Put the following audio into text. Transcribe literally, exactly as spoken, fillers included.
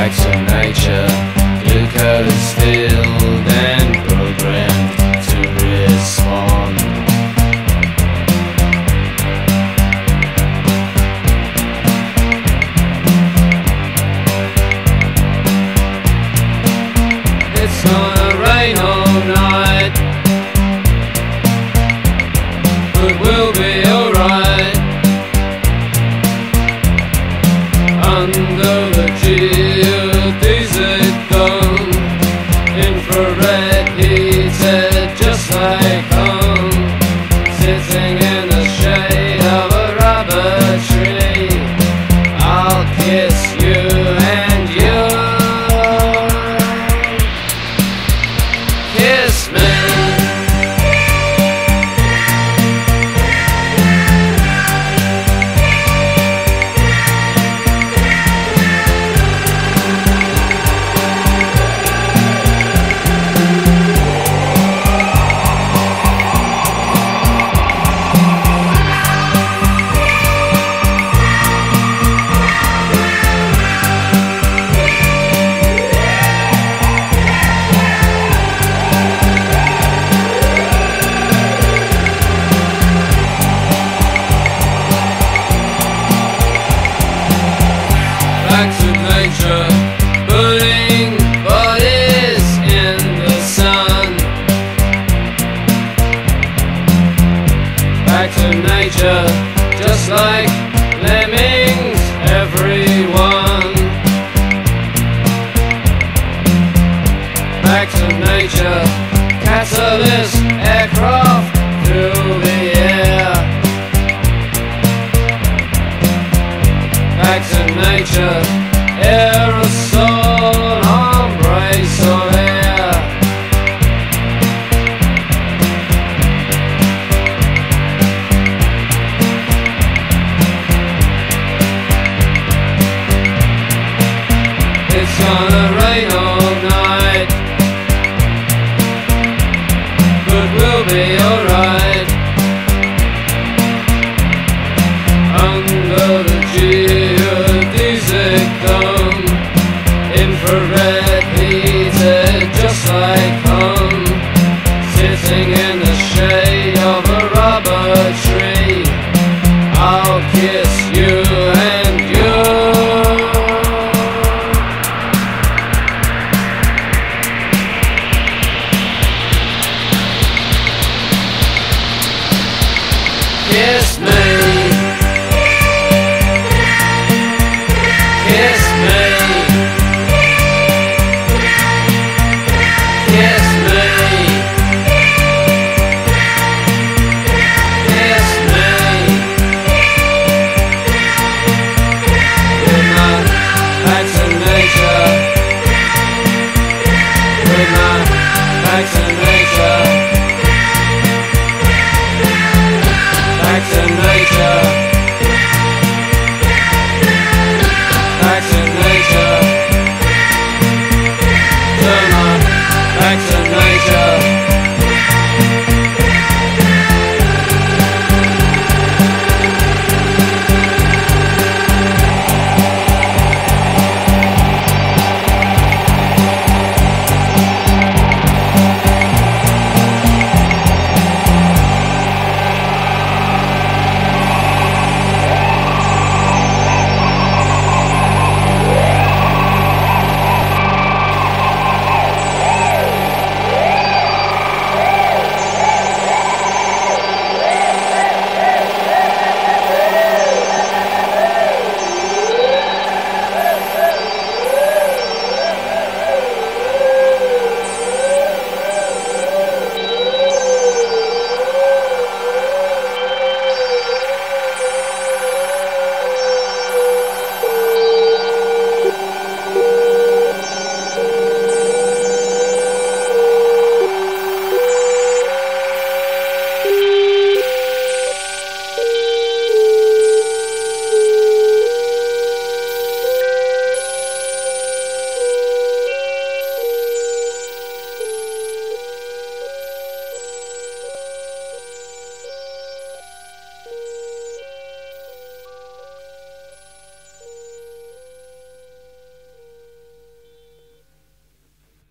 back to nature. Blue code filled and programmed to respond. It's gonna rain all night, but we'll be alright. Under the geodesic dome, infrared heated just like home. Sitting in the shade of a rubber tree, I'll kiss you and you kiss me. Back to nature, burning bodies in the sun. Back to nature, just like lemmings, everyone. Back to nature, catalyst aircraft through the air. Back to nature, aerosol, ombre solaire. It's gonna rain on